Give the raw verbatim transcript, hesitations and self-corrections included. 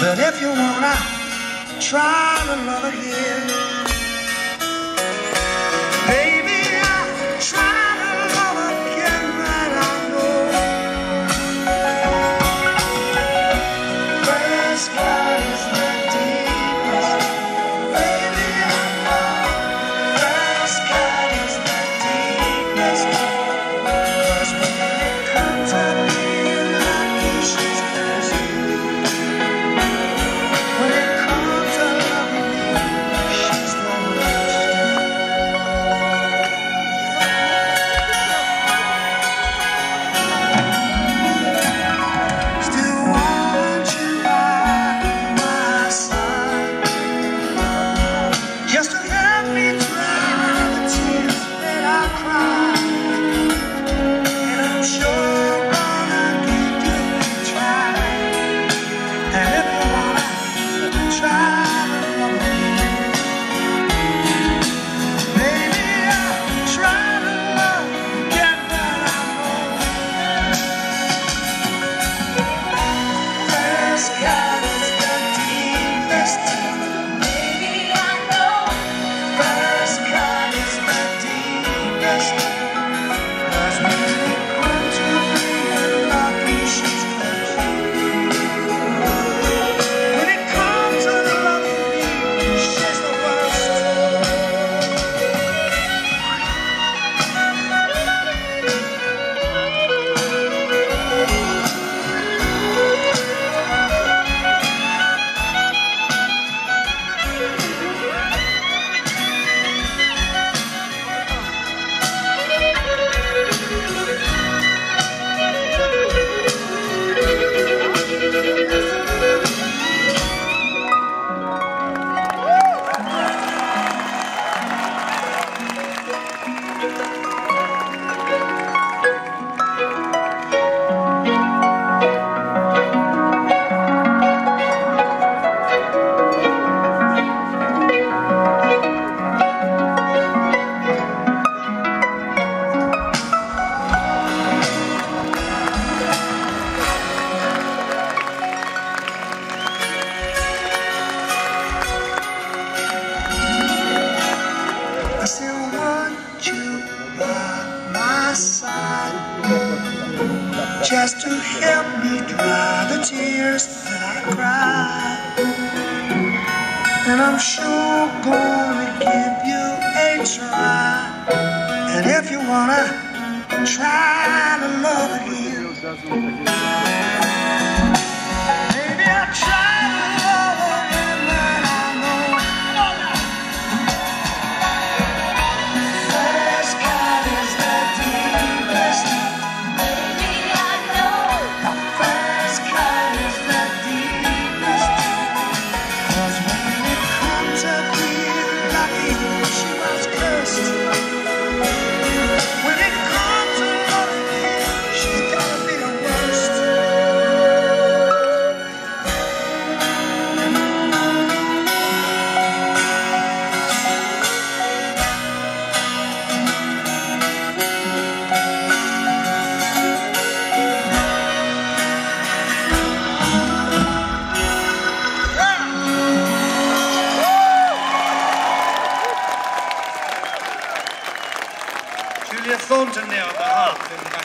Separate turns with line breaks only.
But if you wanna try to love again, baby, I'll try to love again, right? I know first cut is the deepest. Baby, I know first cut is the deepest. 'Cause when it comes to being lucky, she's close. When it comes to loving me, she's the worst. Still want you by my side, just to help me dry the tears that I cry. And I'm sure gonna give you a try. And if you wanna try to love me, baby, I'll try to love again, but I know first cut is the deepest. Baby, I know first cut is the deepest. 'Cause when it comes to being lucky, she's close. When it comes to loving me, she's the worst. I still want you by my side, just to help me dry the tears that I cry. And I'm sure gonna give you a try. And if you wanna try to love again, maybe I'll try to love again, but I know first cut is the deepest. Baby, I know first cut is the deepest. 'Cause when it comes to being lucky, she was cursed. When it comes to loving me, she's gotta be the worst. Julia Thornton there on the harp in the back.